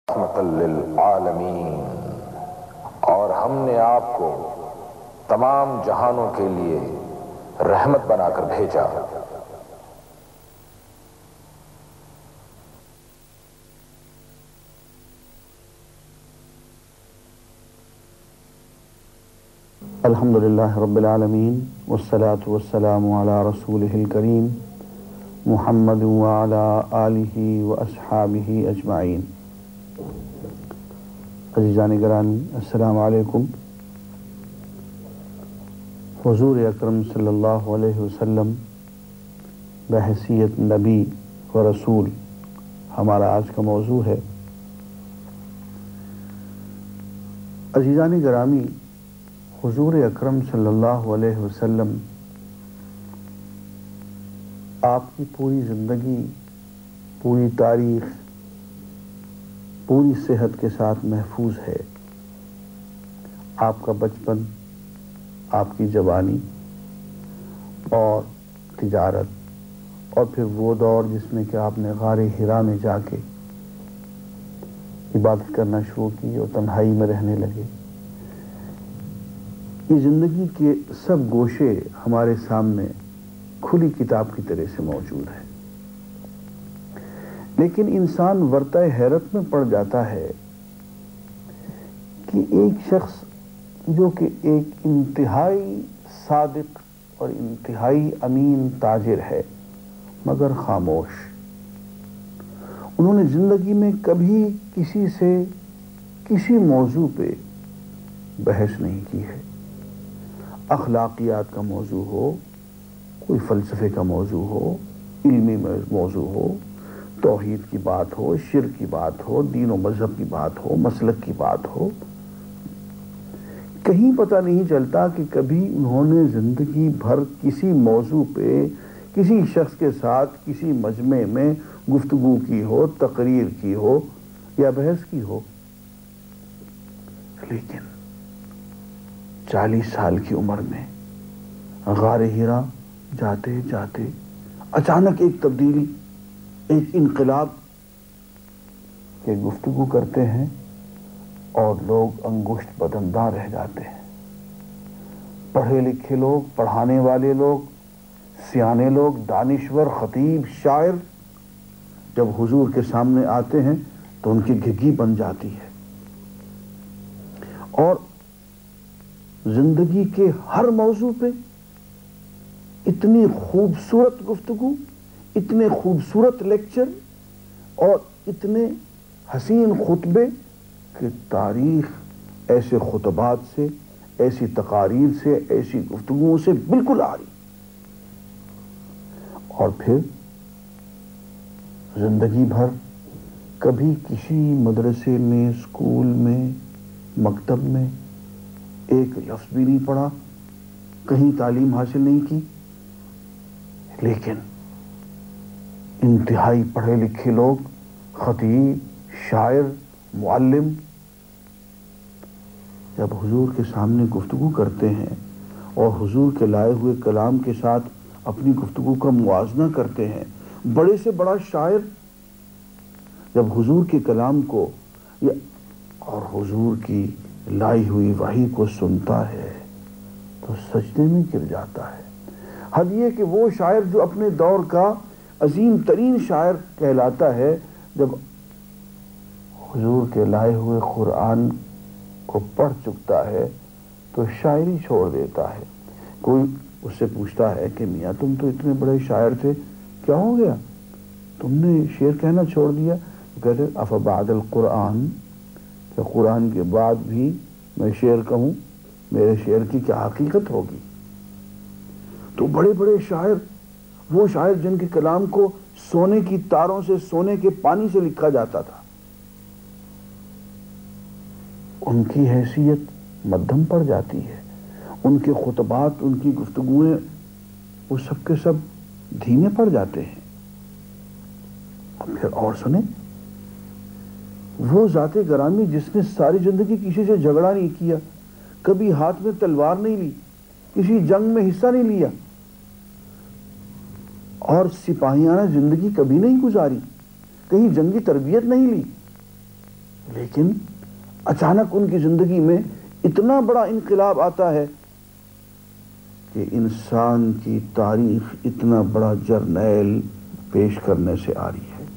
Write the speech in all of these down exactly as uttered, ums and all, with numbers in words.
رحمۃ للعالمین، اور ہم نے آپ کو تمام جہانوں کے لیے رحمت بنا کر بھیجا۔ الحمدللہ رب العالمین والصلاة والسلام علی رسولہ الکریم محمد وعلی آلہ واصحابہ اجمعین۔ عزیزان گرامی، السلام علیکم۔ حضور اکرم صلی اللہ علیہ وسلم بحیثیت نبی و رسول ہمارا آج کا موضوع ہے۔ عزیزان گرامی، حضور اکرم صلی اللہ علیہ وسلم آپ کی پوری زندگی، پوری تاریخ، پوری صحت کے ساتھ محفوظ ہے۔ آپ کا بچپن، آپ کی جوانی اور تجارت، اور پھر وہ دور جس میں کہ آپ نے غار حرا میں جا کے عبادت کرنا شروع کی اور تنہائی میں رہنے لگے، یہ زندگی کے سب گوشے ہمارے سامنے کھلی کتاب کی طرح سے موجود ہیں۔ لیکن انسان ورطہ حیرت میں پڑ جاتا ہے کہ ایک شخص جو کہ ایک انتہائی صادق اور انتہائی امین تاجر ہے مگر خاموش، انہوں نے زندگی میں کبھی کسی سے کسی موضوع پہ بحث نہیں کی ہے۔ اخلاقیات کا موضوع ہو، کوئی فلسفے کا موضوع ہو، علمی موضوع ہو، توحید کی بات ہو، شرک کی بات ہو، دین و مذہب کی بات ہو، مسلک کی بات ہو، کہیں پتہ نہیں چلتا کہ کبھی انہوں نے زندگی بھر کسی موضوع پہ کسی شخص کے ساتھ کسی مجمع میں گفتگو کی ہو، تقریر کی ہو یا بحث کی ہو۔ لیکن چالیس سال کی عمر میں غار حرا جاتے جاتے اچانک ایک تبدیلی، ایک انقلاب کے گفتگو کرتے ہیں اور لوگ انگشت بدنداں رہ جاتے ہیں۔ پڑھے لکھے لوگ، پڑھانے والے لوگ، سیانے لوگ، دانشور، خطیب، شاعر جب حضور کے سامنے آتے ہیں تو ان کی گھگی بن جاتی ہے، اور زندگی کے ہر موضوع پہ اتنی خوبصورت گفتگو، اتنے خوبصورت لیکچر اور اتنے حسین خطبے کہ تاریخ ایسے خطبات سے، ایسی تقاریر سے، ایسی گفتگوؤں سے بالکل آ رہی۔ اور پھر زندگی بھر کبھی کسی مدرسے میں، اسکول میں، مکتب میں ایک لفظ بھی نہیں پڑھا، کہیں تعلیم حاصل نہیں کی، لیکن انتہائی پڑھے لکھے لوگ، خطیب، شاعر، معلم جب حضور کے سامنے گفتگو کرتے ہیں اور حضور کے لائے ہوئے کلام کے ساتھ اپنی گفتگو کا موازنہ کرتے ہیں، بڑے سے بڑا شاعر جب حضور کے کلام کو اور حضور کی لائی ہوئی وحی کو سنتا ہے تو سجدے میں گر جاتا ہے۔ حد یہ کہ وہ شاعر جو اپنے دور کا عظیم ترین شاعر کہلاتا ہے، جب حضور کے لائے ہوئے قرآن کو پڑھ چکتا ہے تو شاعری چھوڑ دیتا ہے۔ کوئی اس سے پوچھتا ہے کہ میاں تم تو اتنے بڑے شاعر تھے، کیا ہو گیا، تم نے شعر کہنا چھوڑ دیا؟ کہتے افبعد القرآن، کہ قرآن کے بعد بھی میں شعر کہوں، میرے شعر کی کیا حقیقت ہوگی؟ تو بڑے بڑے شاعر، وہ شاعر جن کے کلام کو سونے کی تاروں سے، سونے کے پانی سے لکھا جاتا تھا، ان کی حیثیت مدھم پڑ جاتی ہے، ان کے خطبات، ان کی گفتگویں، وہ سب کے سب دھیمے پڑ جاتے ہیں۔ اور پھر اور سنیں، وہ ذات گرامی جس نے ساری زندگی کسی سے جھگڑا نہیں کیا، کبھی ہاتھ میں تلوار نہیں لی، کسی جنگ میں حصہ نہیں لیا، اور سپاہیانہ زندگی کبھی نہیں گزاری، کہیں جنگی تربیت نہیں لی، لیکن اچانک ان کی زندگی میں اتنا بڑا انقلاب آتا ہے کہ انسان کی تاریخ اتنا بڑا جرنیل پیش کرنے سے آ رہی ہے۔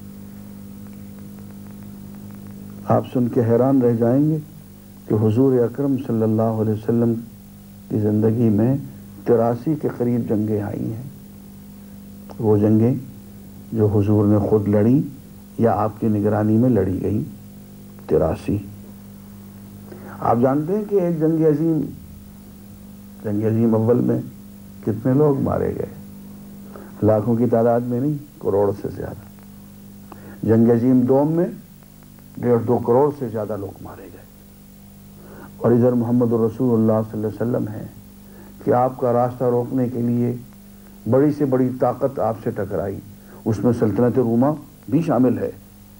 آپ سن کے حیران رہ جائیں گے کہ حضور اکرم صلی اللہ علیہ وسلم کی زندگی میں تراسی کے قریب جنگیں آئی ہیں۔ وہ جنگیں جو حضور نے خود لڑی یا آپ کی نگرانی میں لڑی گئیں، تراسی۔ آپ جانتے ہیں کہ ایک جنگ عظیم جنگ عظیم اول میں کتنے لوگ مارے گئے؟ لاکھوں کی تعداد میں نہیں، کروڑ سے زیادہ۔ جنگ عظیم دوم میں ڈیڑھ دو کروڑ سے زیادہ لوگ مارے گئے۔ اور ادھر محمد رسول اللہ صلی اللہ علیہ وسلم ہے کہ آپ کا راستہ روکنے کے لیے بڑی سے بڑی طاقت آپ سے ٹکرائی، اس میں سلطنت روما بھی شامل ہے،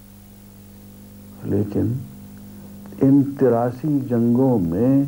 لیکن ان تراسی جنگوں میں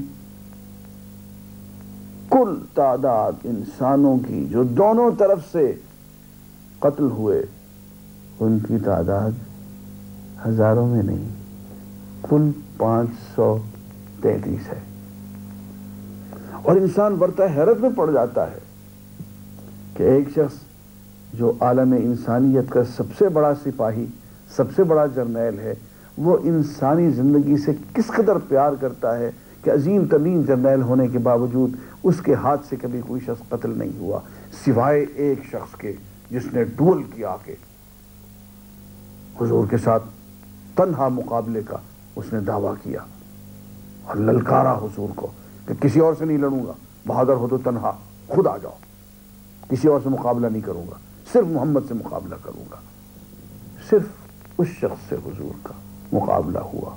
کل تعداد انسانوں کی جو دونوں طرف سے قتل ہوئے ان کی تعداد ہزاروں میں نہیں، کل پانچ سو تینتیس ہے۔ اور انسان برتہ حیرت میں پڑ جاتا ہے کہ ایک شخص جو عالم انسانیت کا سب سے بڑا سپاہی، سب سے بڑا جرنیل ہے، وہ انسانی زندگی سے کس قدر پیار کرتا ہے کہ عظیم ترین جرنیل ہونے کے باوجود اس کے ہاتھ سے کبھی کوئی شخص قتل نہیں ہوا، سوائے ایک شخص کے جس نے ڈول کیا کہ حضور کے ساتھ تنہا مقابلے کا اس نے دعویٰ کیا اور للکارا حضور کو کہ کسی اور سے نہیں لڑوں گا، بہادر ہو تو تنہا خود آ جاؤ، کسی اور سے مقابلہ نہیں کروں گا، صرف محمد سے مقابلہ کروں گا۔ صرف اس شخص سے حضور کا مقابلہ ہوا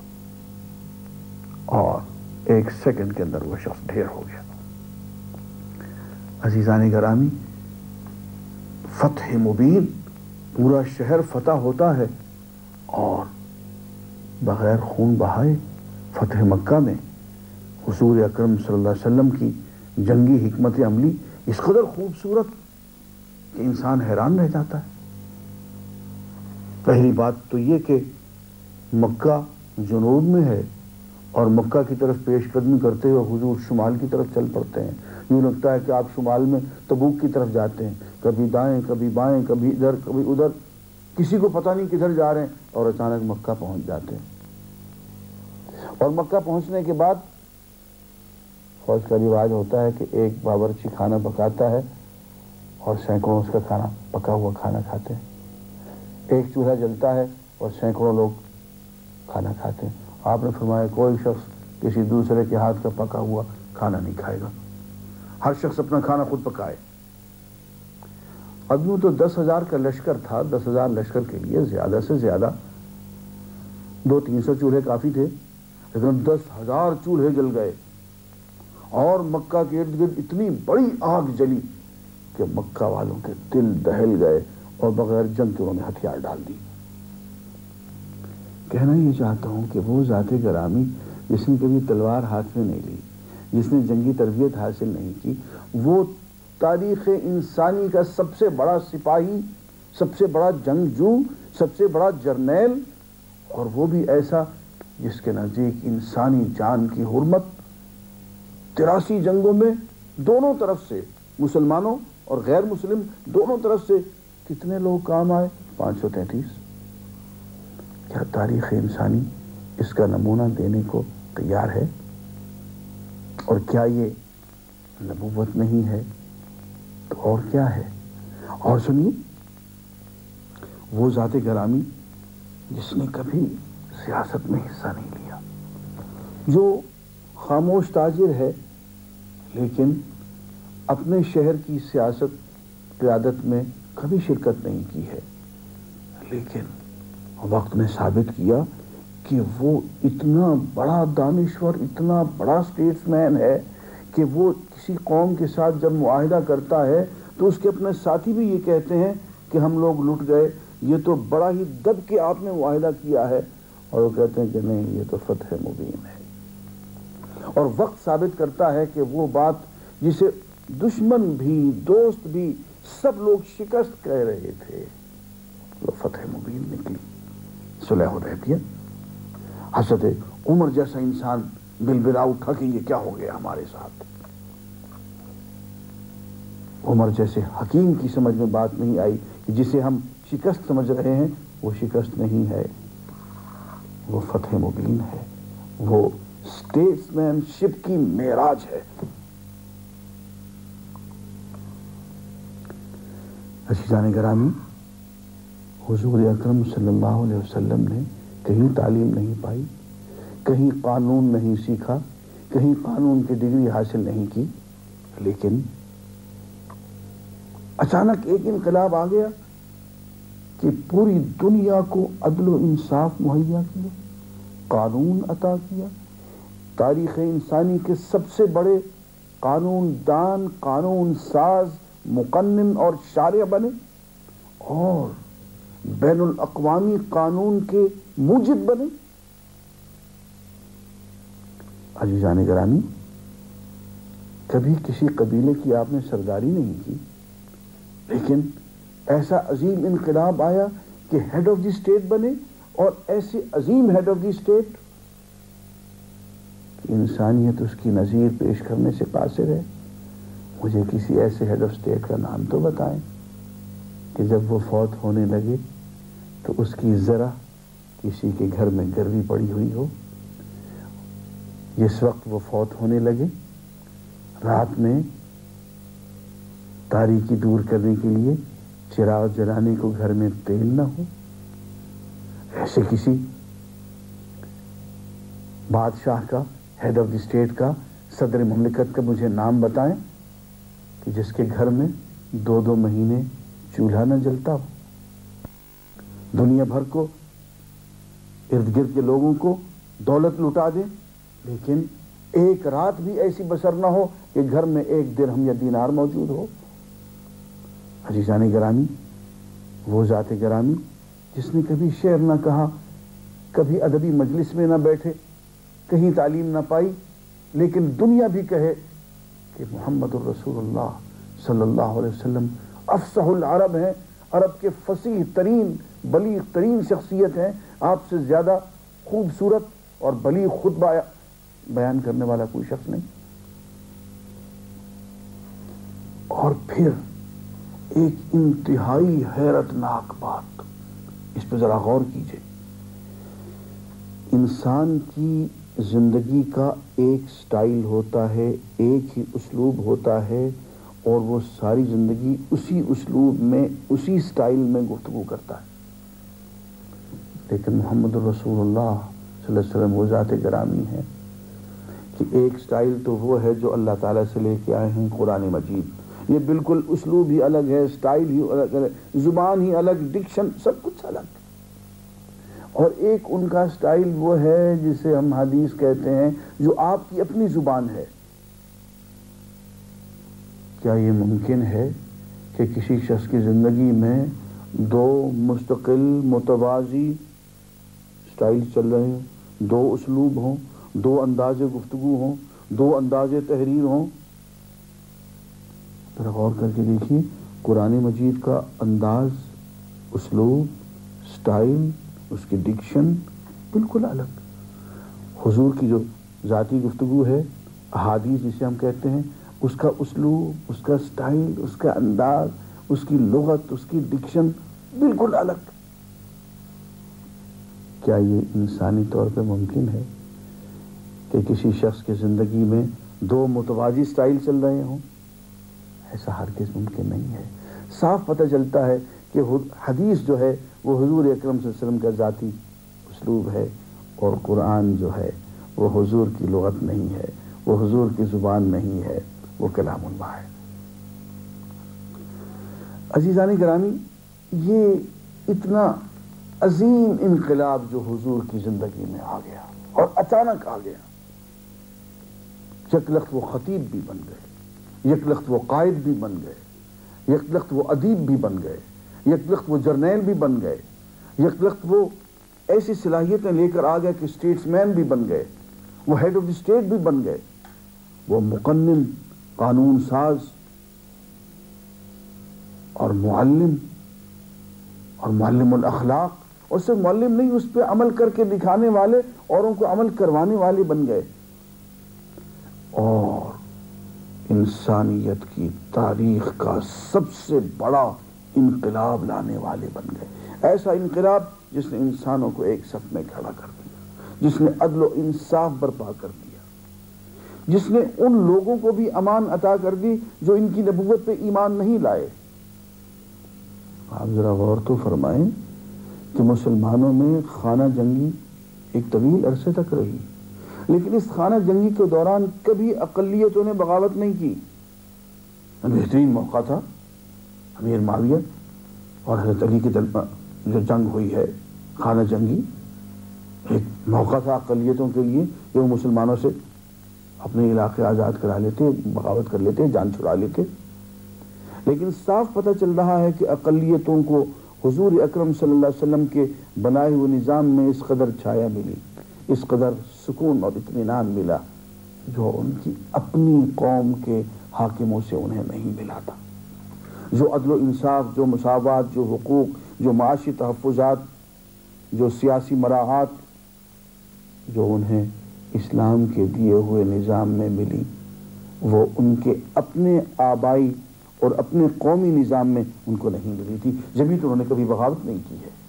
اور ایک سیکنڈ کے اندر وہ شخص ڈھیر ہو گیا۔ عزیزان گرامی، فتح مبین، پورا شہر فتح ہوتا ہے اور بغیر خون بہائے فتح مکہ میں حضور اکرم صلی اللہ علیہ وسلم کی جنگی حکمت عملی اس قدر خوبصورت کہ انسان حیران رہ جاتا ہے۔ پہلی بات تو یہ کہ مکہ جنوب میں ہے اور مکہ کی طرف پیش قدمی کرتے ہوئے حضور شمال کی طرف چل پڑتے ہیں۔ یوں لگتا ہے کہ آپ شمال میں تبوک کی طرف جاتے ہیں، کبھی دائیں کبھی بائیں، کبھی ادھر کبھی ادھر، کسی کو پتہ نہیں کدھر جا رہے ہیں، اور اچانک مکہ پہنچ جاتے ہیں۔ اور مکہ پہنچنے کے بعد فوج کا رواج ہوتا ہے کہ ایک باورچی کھانا پکاتا ہے اور سینکڑوں اس کا کھانا پکا ہوا کھانا کھاتے ہیں۔ ایک چولہا جلتا ہے اور سینکڑوں لوگ کھانا کھاتے ہیں۔ آپ نے فرمایا کوئی شخص کسی دوسرے کے ہاتھ کا پکا ہوا کھانا نہیں کھائے گا، ہر شخص اپنا کھانا خود پکائے۔ اب یوں تو دس ہزار کا لشکر تھا، دس ہزار لشکر کے لیے زیادہ سے زیادہ دو تین سو چولہے کافی تھے، لیکن دس ہزار چولہے جل گئے اور مکہ کے ارد گرد اتنی بڑی آگ جلی کہ مکہ والوں کے دل دہل گئے اور بغیر جنگ کے انہوں نے ہتھیار ڈال دی۔ کہنا یہ چاہتا ہوں کہ وہ ذات گرامی جس نے کبھی تلوار ہاتھ میں نہیں لی، جس نے جنگی تربیت حاصل نہیں کی، وہ تاریخ انسانی کا سب سے بڑا سپاہی، سب سے بڑا جنگجو، سب سے بڑا جرنیل، اور وہ بھی ایسا جس کے نزدیک انسانی جان کی حرمت تراسی جنگوں میں دونوں طرف سے، مسلمانوں اور غیر مسلم دونوں طرف سے کتنے لوگ کام آئے؟ پانچ سو تینتیس۔ کیا تاریخ انسانی اس کا نمونہ دینے کو تیار ہے؟ اور کیا یہ نبوت نہیں ہے تو اور کیا ہے؟ اور سنیے، وہ ذات گرامی جس نے کبھی سیاست میں حصہ نہیں لیا، جو خاموش تاجر ہے لیکن اپنے شہر کی سیاست قیادت میں کبھی شرکت نہیں کی ہے، لیکن وقت نے ثابت کیا کہ وہ اتنا بڑا دانشور، اتنا بڑا سٹیٹس مین ہے کہ وہ کسی قوم کے ساتھ جب معاہدہ کرتا ہے تو اس کے اپنے ساتھی بھی یہ کہتے ہیں کہ ہم لوگ لٹ گئے، یہ تو بڑا ہی دب کے آپ نے معاہدہ کیا ہے، اور وہ کہتے ہیں کہ نہیں، یہ تو فتح مبین ہے۔ اور وقت ثابت کرتا ہے کہ وہ بات جسے دشمن بھی، دوست بھی، سب لوگ شکست کہہ رہے تھے، وہ فتح مبین نکلی، صلح حدیبیہ۔ حضرت عمر جیسا انسان بلبلا اٹھا کہ یہ کیا ہو گیا ہمارے ساتھ. عمر جیسے حکیم کی سمجھ میں بات نہیں آئی کہ جسے ہم شکست سمجھ رہے ہیں وہ شکست نہیں ہے، وہ فتح مبین ہے، وہ اسٹیٹس مین شپ کی معراج ہے. عزیزان گرامی، حضور اکرم صلی اللہ علیہ وسلم نے کہیں تعلیم نہیں پائی، کہیں قانون نہیں سیکھا، کہیں قانون کی ڈگری حاصل نہیں کی، لیکن اچانک ایک انقلاب آ گیا کہ پوری دنیا کو عدل و انصاف مہیا کیا، قانون عطا کیا. تاریخ انسانی کے سب سے بڑے قانون دان، قانون ساز، مقنن اور شارع بنے اور بین الاقوامی قانون کے موجد بنے. عزیزان گرامی، کبھی کسی قبیلے کی آپ نے سرداری نہیں کی، لیکن ایسا عظیم انقلاب آیا کہ ہیڈ آف دی اسٹیٹ بنے، اور ایسے عظیم ہیڈ آف دی اسٹیٹ انسانیت اس کی نظیر پیش کرنے سے قاصر ہے. مجھے کسی ایسے ہیڈ آف اسٹیٹ کا نام تو بتائیں کہ جب وہ فوت ہونے لگے تو اس کی ذرا کسی کے گھر میں گروی پڑی ہوئی ہو. جس وقت وہ فوت ہونے لگے رات میں تاریکی دور کرنے کے لیے چراغ جلانے کو گھر میں تیل نہ ہو. ایسے کسی بادشاہ کا، ہیڈ آف دی اسٹیٹ کا، صدر مملکت کا مجھے نام بتائیں کہ جس کے گھر میں دو دو مہینے چولہا نہ جلتا ہو. دنیا بھر کو، ارد گرد کے لوگوں کو دولت لٹا دے، لیکن ایک رات بھی ایسی بسر نہ ہو کہ گھر میں ایک درہم یا دینار موجود ہو. عزیزان گرامی، وہ ذات گرامی جس نے کبھی شعر نہ کہا، کبھی ادبی مجلس میں نہ بیٹھے، کہیں تعلیم نہ پائی، لیکن دنیا بھی کہے کہ محمد الرسول اللہ صلی اللہ علیہ وسلم افصح العرب ہیں، عرب کے فصیح ترین، بلیغ ترین شخصیت ہیں، آپ سے زیادہ خوبصورت اور بلیغ خطبہ بیان کرنے والا کوئی شخص نہیں. اور پھر ایک انتہائی حیرت ناک بات، اس پہ ذرا غور کیجئے. انسان کی زندگی کا ایک سٹائل ہوتا ہے، ایک ہی اسلوب ہوتا ہے، اور وہ ساری زندگی اسی اسلوب میں، اسی سٹائل میں گفتگو کرتا ہے. لیکن محمد الرسول اللہ صلی اللہ علیہ وسلم وہ ذات گرامی ہے کہ ایک سٹائل تو وہ ہے جو اللہ تعالیٰ سے لے کے آئے ہیں، قرآن مجید. یہ بالکل اسلوب ہی الگ ہے، سٹائل ہی الگ ہے، زبان ہی الگ، ڈکشن سب کچھ الگ. اور ایک ان کا سٹائل وہ ہے جسے ہم حدیث کہتے ہیں، جو آپ کی اپنی زبان ہے. کیا یہ ممکن ہے کہ کسی شخص کی زندگی میں دو مستقل متوازی سٹائل چل رہے ہوں، دو اسلوب ہوں، دو انداز گفتگو ہوں، دو انداز تحریر ہوں؟ ذرا غور کر کے دیکھیے، قرآن مجید کا انداز، اسلوب، سٹائل، اس کی ڈکشن بالکل الگ. حضور کی جو ذاتی گفتگو ہے، احادیث جسے ہم کہتے ہیں، اس کا اسلوب، اس کا سٹائل، اس کا انداز، اس کی لغت، اس کی ڈکشن بالکل الگ. کیا یہ انسانی طور پہ ممکن ہے کہ کسی شخص کی زندگی میں دو متوازی سٹائل چل رہے ہوں؟ ایسا ہرگز ممکن نہیں ہے. صاف پتہ چلتا ہے کہ حدیث جو ہے وہ حضور اکرم صلی اللہ علیہ وسلم کا ذاتی اسلوب ہے، اور قرآن جو ہے وہ حضور کی لغت نہیں ہے، وہ حضور کی زبان نہیں ہے، وہ کلام اللہ ہے. عزیزان گرامی، یہ اتنا عظیم انقلاب جو حضور کی زندگی میں آ گیا اور اچانک آ گیا، یک لخت وہ خطیب بھی بن گئے، یک لخت وہ قائد بھی بن گئے، یک لخت وہ ادیب بھی بن گئے، یک لخت وہ جرنیل بھی بن گئے، یک لخت وہ ایسی صلاحیتیں لے کر آ گئے کہ اسٹیٹس مین بھی بن گئے، وہ ہیڈ آف دی اسٹیٹ بھی بن گئے، وہ مقنن، قانون ساز اور معلم اور معلم الاخلاق اور صرف معلم نہیں، اس پہ عمل کر کے دکھانے والے، اوروں کو عمل کروانے والے بن گئے، اور انسانیت کی تاریخ کا سب سے بڑا انقلاب لانے والے بن گئے۔ ایسا انقلاب جس نے انسانوں کو ایک صف میں کھڑا کر دیا، جس نے عدل و انصاف برپا کر دیا، جس نے ان لوگوں کو بھی امان عطا کر دی جو ان کی نبوت پہ ایمان نہیں لائے۔ آپ ذرا غور تو فرمائیں کہ مسلمانوں میں خانہ جنگی ایک طویل عرصے تک رہی، لیکن اس خانہ جنگی کے دوران کبھی اقلیتوں نے بغاوت نہیں کی۔ بہترین موقع تھا امیر معاویہ اور حضرت علی کی جو جنگ ہوئی ہے خانہ جنگی، ایک موقع تھا اقلیتوں کے لیے کہ وہ مسلمانوں سے اپنے علاقے آزاد کرا لیتے، بغاوت کر لیتے، جان چھڑا لیتے۔ لیکن صاف پتہ چل رہا ہے کہ اقلیتوں کو حضور اکرم صلی اللہ علیہ وسلم کے بنائے ہوئے نظام میں اس قدر چھایا ملی، اس قدر سکون اور اطمینان ملا جو ان کی اپنی قوم کے حاکموں سے انہیں نہیں ملا تھا۔ جو عدل و انصاف، جو مساوات، جو حقوق، جو معاشی تحفظات، جو سیاسی مراعات جو انہیں اسلام کے دیے ہوئے نظام میں ملی، وہ ان کے اپنے آبائی اور اپنے قومی نظام میں ان کو نہیں ملی تھی، جبھی تو انہوں نے کبھی بغاوت نہیں کی ہے۔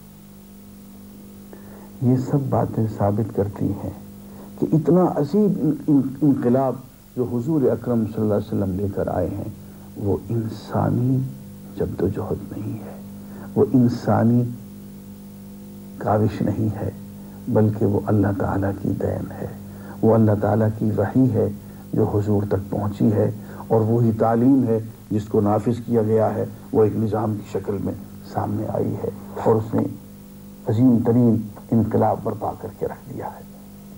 یہ سب باتیں ثابت کرتی ہیں کہ اتنا عظیم انقلاب جو حضور اکرم صلی اللہ علیہ وسلم لے کر آئے ہیں وہ انسانی جدوجہد نہیں ہے، وہ انسانی کاوش نہیں ہے، بلکہ وہ اللہ تعالیٰ کی دین ہے، وہ اللہ تعالیٰ کی وحی ہے جو حضور تک پہنچی ہے، اور وہی تعلیم ہے جس کو نافذ کیا گیا ہے، وہ ایک نظام کی شکل میں سامنے آئی ہے، اور اس نے عظیم ترین انقلاب برپا کر کے رکھ دیا ہے۔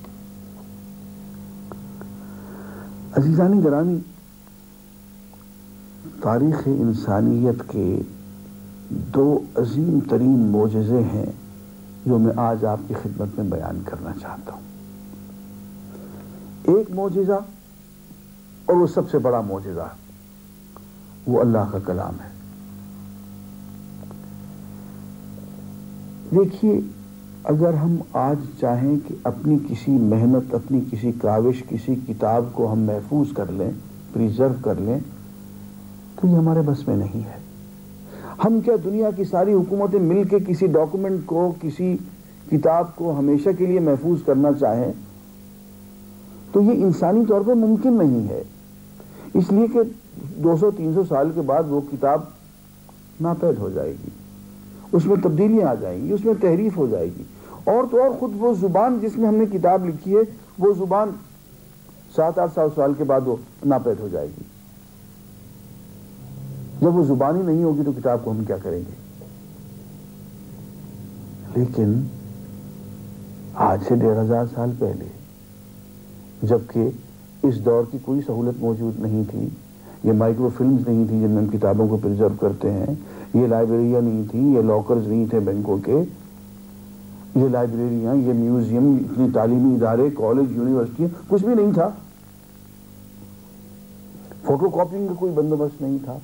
عزیزان گرامی، تاریخ انسانیت کے دو عظیم ترین معجزے ہیں جو میں آج آپ کی خدمت میں بیان کرنا چاہتا ہوں۔ ایک معجزہ، اور وہ سب سے بڑا معجزہ، وہ اللہ کا کلام ہے۔ دیکھیے، اگر ہم آج چاہیں کہ اپنی کسی محنت، اپنی کسی کاوش، کسی کتاب کو ہم محفوظ کر لیں، پریزرو کر لیں، تو یہ ہمارے بس میں نہیں ہے۔ ہم کیا دنیا کی ساری حکومتیں مل کے کسی ڈاکومنٹ کو، کسی کتاب کو ہمیشہ کے لیے محفوظ کرنا چاہیں تو یہ انسانی طور پر ممکن نہیں ہے، اس لیے کہ دو سو تین سو سال کے بعد وہ کتاب ناپید ہو جائے گی، اس میں تبدیلیاں آ جائیں گی، اس میں تحریف ہو جائے گی، اور تو اور خود وہ زبان جس میں ہم نے کتاب لکھی ہے وہ زبان سات آٹھ سات سال کے بعد وہ ناپید ہو جائے گی۔ جب وہ زبان ہی نہیں ہوگی تو کتاب کو ہم کیا کریں گے؟ لیکن آج سے ڈیڑھ ہزار سال پہلے، جبکہ اس دور کی کوئی سہولت موجود نہیں تھی، یہ مائکرو فلمز نہیں تھی جن میں ہم کتابوں کو پرزرو کرتے ہیں، یہ لائبریریاں نہیں تھی، یہ لاکرز نہیں تھے بینکوں کے، یہ لائبریریاں، یہ میوزیم، اتنی تعلیمی ادارے، کالج، یونیورسٹیاں، کچھ بھی نہیں تھا، فوٹو کاپنگ کا کوئی بندوبست نہیں تھا۔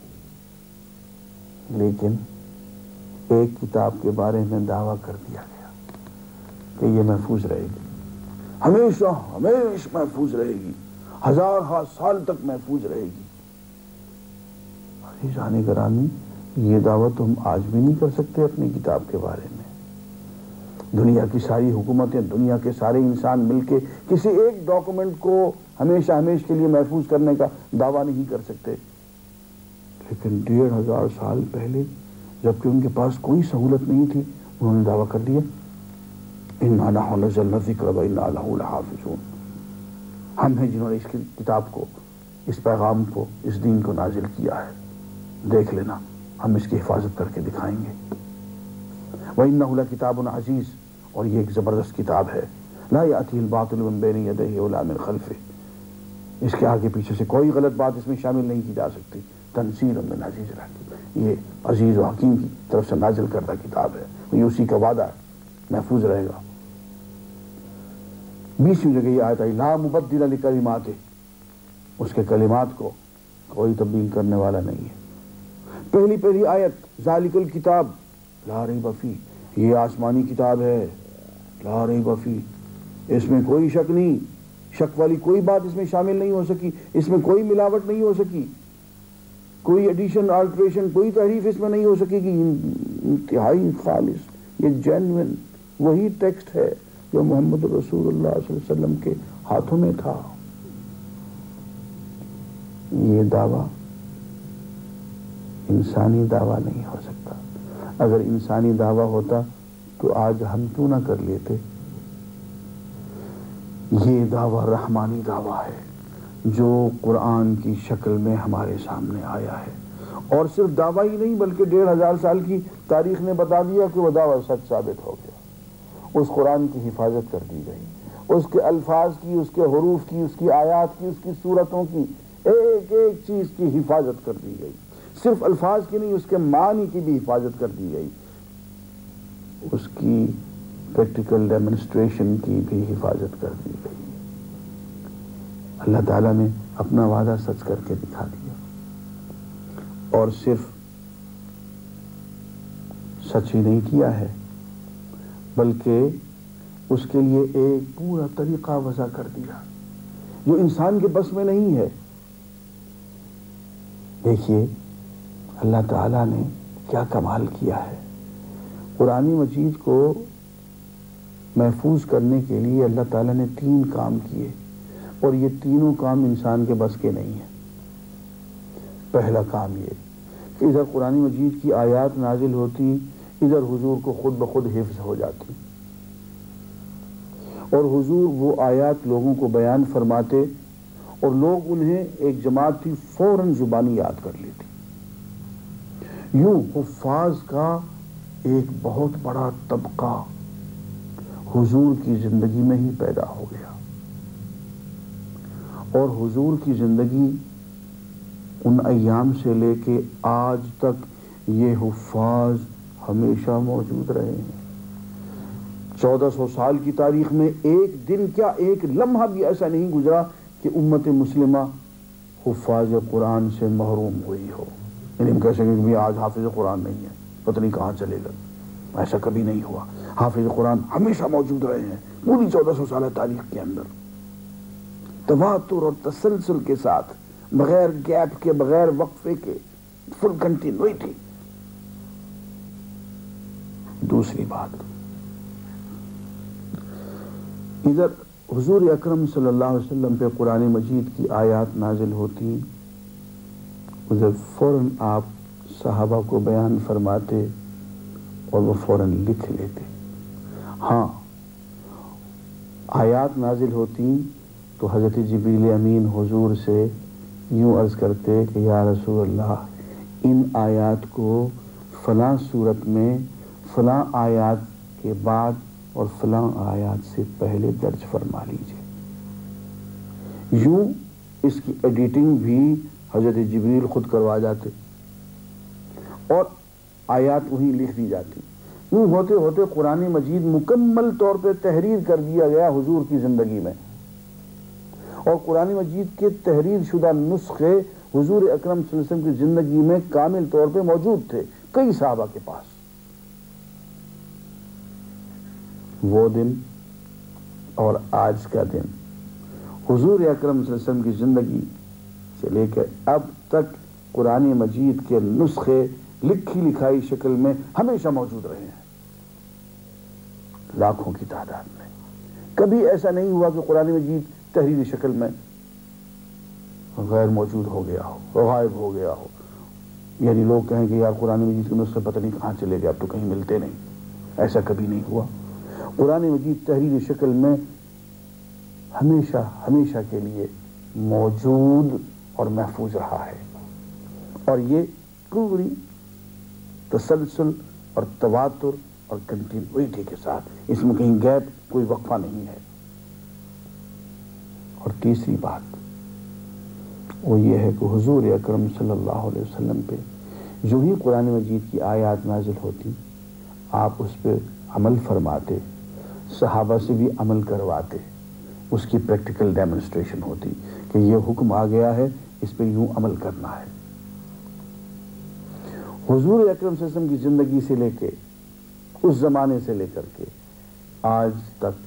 لیکن ایک کتاب کے بارے میں دعویٰ کر دیا گیا کہ یہ محفوظ رہے گی، ہمیشہ ہمیشہ محفوظ رہے گی، ہزار ہاں سال تک محفوظ رہے گی۔ عزیزان گرامی، یہ دعویٰ تو ہم آج بھی نہیں کر سکتے اپنی کتاب کے بارے میں۔ دنیا کی ساری حکومتیں، دنیا کے سارے انسان مل کے کسی ایک ڈاکومنٹ کو ہمیشہ ہمیشہ کے لیے محفوظ کرنے کا دعویٰ نہیں کر سکتے، لیکن ڈیڑھ ہزار سال پہلے جبکہ ان کے پاس کوئی سہولت نہیں تھی، انہوں نے دعویٰ کر دیا، اِنَّا نَحْنُ نَزَّلْنَا الذِّکْرَ وَإِنَّا لَهُ لَحَافِظُونَ، ہم ہیں جنہوں نے اس کی کتاب کو، اس پیغام کو، اس دین کو نازل کیا ہے، دیکھ لینا، ہم اس کی حفاظت کر کے دکھائیں گے۔ وَإِنَّهُ لَكِتَابٌ عَزِیزٌ، اور یہ ایک زبردست کتاب ہے، لَا يَأْتِیهِ الْبَاطِلُ مِن بَیْنِ یَدَیْهِ وَلَا مِن خَلْفِهِ، اس کے آگے پیچھے سے کوئی غلط بات اس میں شامل نہیں کی جا سکتی۔ تنزیل من عزیز الحکیم، یہ عزیز و حکیم کی طرف سے نازل کردہ کتاب ہے، یہ اسی کا وعدہ ہے، محفوظ رہے گا۔ بیسویں جگہ یہ آیت آئی، لا مبدل لکلماتہ، اس کے کلمات کو کوئی تبدیل کرنے والا نہیں ہے۔ پہلی پہلی آیت، ذالک الکتاب لا ریب فیہ، یہ آسمانی کتاب ہے، لا ریب فیہ، اس میں کوئی شک نہیں، شک والی کوئی بات اس میں شامل نہیں ہو سکی، اس میں کوئی ملاوٹ نہیں ہو سکی، کوئی ایڈیشن آلٹریشن، کوئی تحریف اس میں نہیں ہو سکے گی، انتہائی خالص، یہ جینوئن وہی ٹیکسٹ ہے جو محمد رسول اللہ صلی اللہ علیہ وسلم کے ہاتھوں میں تھا۔ یہ دعویٰ انسانی دعویٰ نہیں ہو سکتا۔ اگر انسانی دعویٰ ہوتا تو آج ہم کیوں نہ کر لیتے؟ یہ دعویٰ رحمانی دعویٰ ہے جو قرآن کی شکل میں ہمارے سامنے آیا ہے، اور صرف دعویٰ ہی نہیں بلکہ ڈیڑھ ہزار سال کی تاریخ نے بتا دیا کہ وہ دعویٰ سچ ثابت ہو گیا۔ اس قرآن کی حفاظت کر دی گئی، اس کے الفاظ کی، اس کے حروف کی، اس کی آیات کی، اس کی صورتوں کی، ایک ایک چیز کی حفاظت کر دی گئی، صرف الفاظ کی نہیں، اس کے معنی کی بھی حفاظت کر دی گئی، اس کی پریکٹیکل ڈیمونسٹریشن کی بھی حفاظت کر دی گئی۔ اللہ تعالیٰ نے اپنا وعدہ سچ کر کے دکھا دیا، اور صرف سچ ہی نہیں کیا ہے بلکہ اس کے لیے ایک پورا طریقہ وضع کر دیا جو انسان کے بس میں نہیں ہے۔ دیکھیے اللہ تعالیٰ نے کیا کمال کیا ہے۔ قرآن مجید کو محفوظ کرنے کے لیے اللہ تعالیٰ نے تین کام کیے، اور یہ تینوں کام انسان کے بس کے نہیں ہیں۔ پہلا کام یہ کہ ادھر قرآن مجید کی آیات نازل ہوتی، ادھر حضور کو خود بخود حفظ ہو جاتی، اور حضور وہ آیات لوگوں کو بیان فرماتے، اور لوگ انہیں، ایک جماعت تھی، فوراً زبانی یاد کر لیتی۔ یوں حفاظ کا ایک بہت بڑا طبقہ حضور کی زندگی میں ہی پیدا ہو گیا، اور حضور کی زندگی ان ایام سے لے کے آج تک یہ حفاظ ہمیشہ موجود رہے ہیں۔ چودہ سو سال کی تاریخ میں ایک دن کیا ایک لمحہ بھی ایسا نہیں گزرا کہ امت مسلمہ حفاظ قرآن سے محروم ہوئی ہو۔ یعنی ہم کہہ سکیں کہ آج حافظ قرآن نہیں ہے، پتہ نہیں کہاں چلے گا، ایسا کبھی نہیں ہوا۔ حافظ قرآن ہمیشہ موجود رہے ہیں پوری چودہ سو سالہ تاریخ کے اندر، تواتر اور تسلسل کے ساتھ، بغیر گیپ کے، بغیر وقفے کے، فل کنٹینیوٹی۔ دوسری بات، ادھر حضور اکرم صلی اللہ علیہ وسلم پہ قرآن مجید کی آیات نازل ہوتی، ادھر فوراً آپ صحابہ کو بیان فرماتے اور وہ فوراً لکھ لیتے۔ ہاں، آیات نازل ہوتی تو حضرت جبریل امین حضور سے یوں عرض کرتے کہ یا رسول اللہ، ان آیات کو فلاں صورت میں فلاں آیات کے بعد اور فلاں آیات سے پہلے درج فرما لیجیے۔ یوں اس کی ایڈیٹنگ بھی حضرت جبریل خود کروا جاتے اور آیات وہیں لکھ دی جاتی۔ یوں ہوتے ہوتے قرآن مجید مکمل طور پہ تحریر کر دیا گیا حضور کی زندگی میں، اور قرآن مجید کے تحریر شدہ نسخے حضور اکرم صلی اللہ علیہ وسلم کی زندگی میں کامل طور پہ موجود تھے کئی صحابہ کے پاس۔ وہ دن اور آج کا دن، حضور اکرم صلی اللہ علیہ وسلم کی زندگی سے لے کر اب تک قرآن مجید کے نسخے لکھی لکھائی شکل میں ہمیشہ موجود رہے ہیں، لاکھوں کی تعداد میں۔ کبھی ایسا نہیں ہوا کہ قرآن مجید تحریری شکل میں غیر موجود ہو گیا ہو، غائب ہو گیا ہو، یعنی لوگ کہیں کہ یار قرآن مجید کے نسخے پتہ نہیں کہاں چلے گئے، اب تو کہیں ملتے نہیں۔ ایسا کبھی نہیں ہوا۔ قرآن مجید تحریری شکل میں ہمیشہ ہمیشہ کے لیے موجود اور محفوظ رہا ہے، اور یہ پوری تسلسل اور تواتر اور کنٹینیوٹی کے ساتھ، اس میں کہیں گیپ، کوئی وقفہ نہیں ہے۔ اور تیسری بات وہ یہ ہے کہ حضور اکرم صلی اللہ علیہ وسلم پہ جو ہی قرآن مجید کی آیات نازل ہوتی، آپ اس پہ عمل فرماتے، صحابہ سے بھی عمل کرواتے، اس کی پریکٹیکل ڈیمونسٹریشن ہوتی کہ یہ حکم آ گیا ہے، اس پہ یوں عمل کرنا ہے۔ حضور اکرم صلی اللہ علیہ وسلم کی زندگی سے لے کے اس زمانے سے لے کر کے آج تک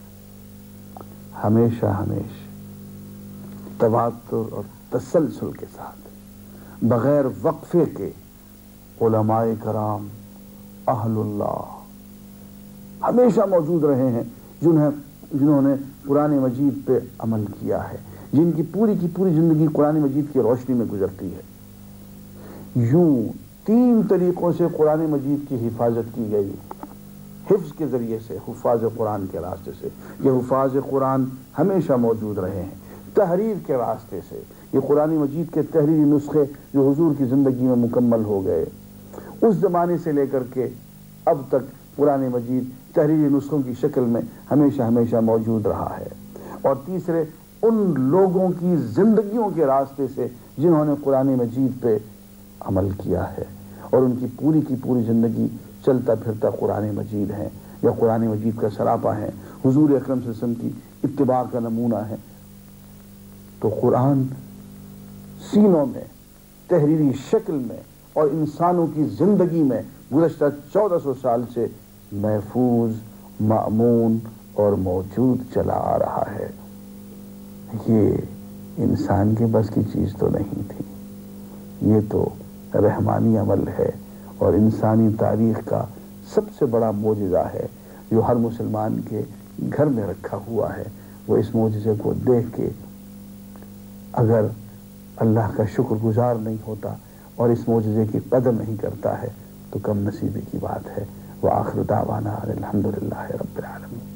ہمیشہ ہمیشہ تواتر اور تسلسل کے ساتھ بغیر وقفے کے علماء کرام اہل اللہ ہمیشہ موجود رہے ہیں، جنہیں جنہوں نے قرآن مجید پہ عمل کیا ہے، جن کی پوری کی پوری زندگی قرآن مجید کی روشنی میں گزرتی ہے۔ یوں تین طریقوں سے قرآن مجید کی حفاظت کی گئی، حفظ کے ذریعے سے، حفاظ قرآن کے راستے سے، یہ حفاظ قرآن ہمیشہ موجود رہے ہیں۔ تحریر کے راستے سے، یہ قرآن مجید کے تحریری نسخے جو حضور کی زندگی میں مکمل ہو گئے، اس زمانے سے لے کر کے اب تک قرآن مجید تحریری نسخوں کی شکل میں ہمیشہ ہمیشہ موجود رہا ہے۔ اور تیسرے، ان لوگوں کی زندگیوں کے راستے سے جنہوں نے قرآن مجید پہ عمل کیا ہے اور ان کی پوری کی پوری زندگی چلتا پھرتا قرآن مجید ہے یا قرآن مجید کا سراپا ہے، حضور اکرم صلی اللہ علیہ وسلم کی اتباع کا نمونہ ہے۔ تو قرآن سینوں میں، تحریری شکل میں اور انسانوں کی زندگی میں گزشتہ چودہ سو سال سے محفوظ، مأمون اور موجود چلا آ رہا ہے۔ یہ انسان کے بس کی چیز تو نہیں تھی، یہ تو رحمانی عمل ہے اور انسانی تاریخ کا سب سے بڑا معجزہ ہے جو ہر مسلمان کے گھر میں رکھا ہوا ہے۔ وہ اس معجزے کو دیکھ کے اگر اللہ کا شکر گزار نہیں ہوتا اور اس معجزے کی قدر نہیں کرتا ہے تو کم نصیبی کی بات ہے۔ وآخر دعوانا الحمدللہ رب العالمین۔